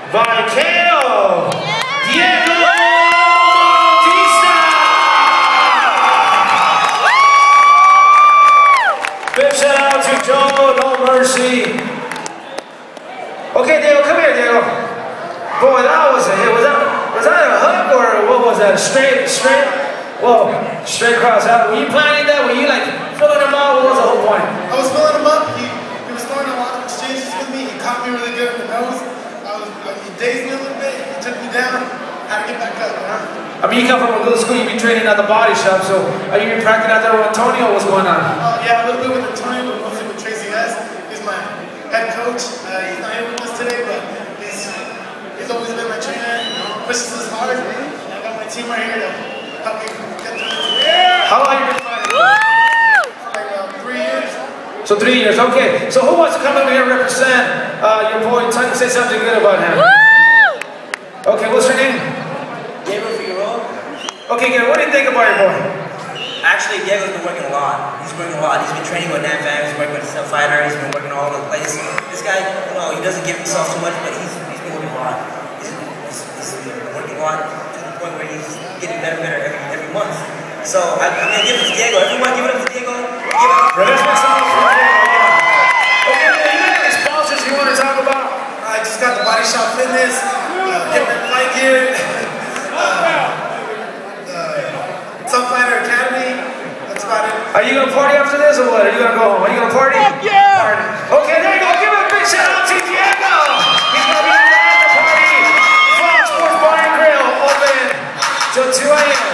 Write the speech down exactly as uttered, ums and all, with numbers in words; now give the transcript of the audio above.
Vaqueo Diego Bautista. Big shout out to Joe No Mercy. Okay, Diego, come here, Diego. Boy, that was a hit. Was that was that a hook or what was that? Straight, straight. Whoa, straight across. Were you planning that? Were you like filling him out? What was the whole point? I was filling him up. He, he was throwing a lot of exchanges with me. He caught me really good in the nose. I was, I, he dazed me a little bit. He took me down. Had to get back up, huh? I mean, you come from a good school. You've been training at the body shop. So are you been practicing out there with Antonio? What's going on? Uh, yeah, a little bit with Antonio, but mostly with Tracy S. He's my head coach. Uh, he's not here with us today, but he's he's always been my trainer. You know, pushes us hard. And I got my team right here to help me get through this. Yeah. How long have you been fighting? For like uh, three years. So three years, okay. So who wants to come over here and represent uh, your boy? T- say something good about him. Woo! Okay, what's your name? Diego Figueroa. Okay, Gabriel, what do you think about your boy? Actually, Diego's been working a lot. He's working a lot. He's been training with NAMFAM. He's working with Self Fighter. He's been working all over the place. This guy, you know, he doesn't give himself too much, but he's, he's been working a lot. He's, he's, he's been working a lot to the point where he's getting better and better every, every month. So I, I'm going to give it to Diego. Everyone give it up to Diego. Give it up. Let's make some noise for Diego, yeah. Okay, you got any sponsors you want to talk about? I just got the Body Shop Fitness, uh, Hitman Flight Gear, uh, the Self Fighter Academy. That's about it. Are you gonna party after this or what? Are you gonna go home? Are you gonna party? Heck yeah! Party. Okay, there you go. Give a big shout out to Diego. He's gonna be at the party. Fox Sports Bar and Grill open till two a m